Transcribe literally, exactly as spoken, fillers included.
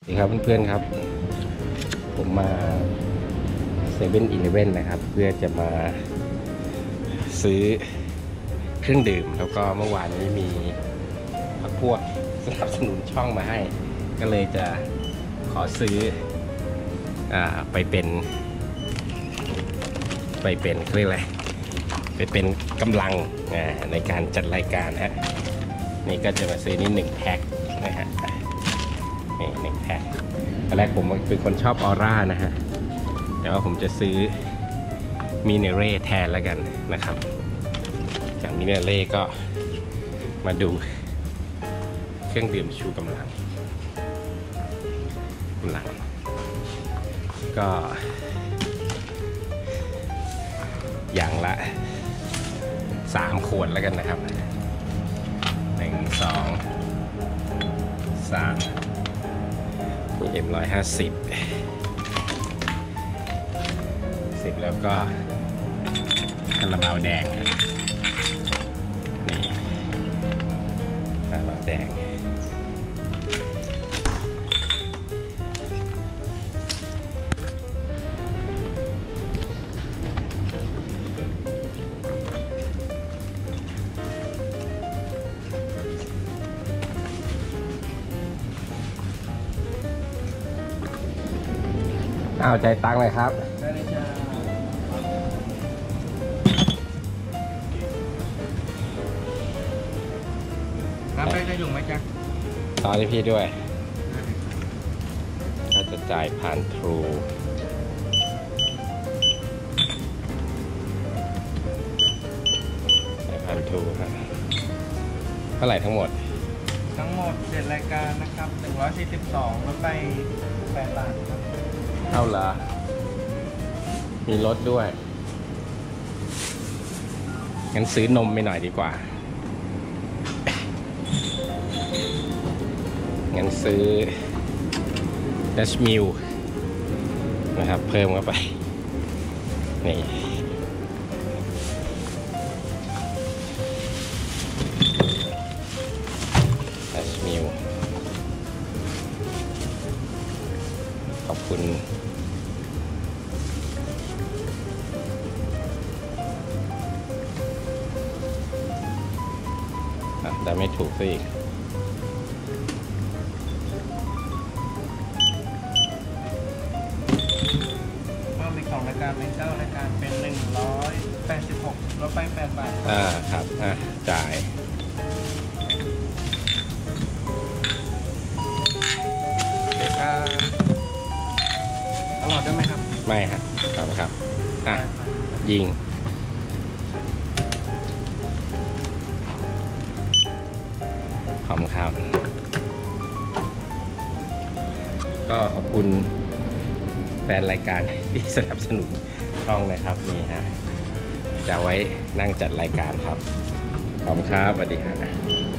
สวัสดีครับเพื่อนๆครับผมมาเซเว่นอีเลฟเว่นนะครับเพื่อจะมาซื้อเครื่องดื่มแล้วก็เมื่อวานนี้มีพักพวกสนับสนุนช่องมาให้ก็เลยจะขอซื้ออ่าไปเป็นไปเป็นเรียกอะไรไปเป็นกำลังในการจัดรายการฮะนี่ก็จะมาซื้อนี่หนึ่งแพ็คนะฮะนี่หนึ่งแพ็คตอนแรกผมเป็นคนชอบออร่านะฮะแต่ว่าผมจะซื้อมิเนเร่แทนแล้วกันนะครับจากมิเนเร่ก็มาดูเครื่องดื่มชูกำลังกำลังก็อย่างละสามขวดแล้วกันนะครับหนึ่งสองสามมีเอ็มร้อยห้าสิบสิบแล้วก็คาราบาวแดงนี่คาราบาวแดงเอาใจตังเลยครับได้เลยจ้ารับได้ได้อยู่ไหมจ๊ะตอนนี้พี่ด้วยก็จะจ่ายผ่านทรูจ่ายผ่านทรูครับเท่าไหร่ทั้งหมดทั้งหมดเจ็ดรายการนะครับหนึ่งร้อยสี่สิบสองลดไปแปดบาทครับเท่าละมีรถด้วยงั้นซื้อนมไปหน่อยดีกว่างั้นซื้อดัชมิลนะครับเพิ่มเข้าไปนี่ดัชมิลขอบคุณได้ไม่ถูกซะอีกก็มีสองรายการเป็นเก้ารายการเป็นหนึ่งร้อยแปดสิบหกลดไปแปดบาทอ่าครับอ่ะจ่ายเด็กอ่าตลอดได้ไหมครับไม่ครับครับครับอ่ะยิงขอบคุณครับก็ขอบคุณแฟนรายการที่สนับสนุนช่องนะครับนี่ฮะจะไว้นั่งจัดรายการครับขอบคุณครับสวัสดีครับ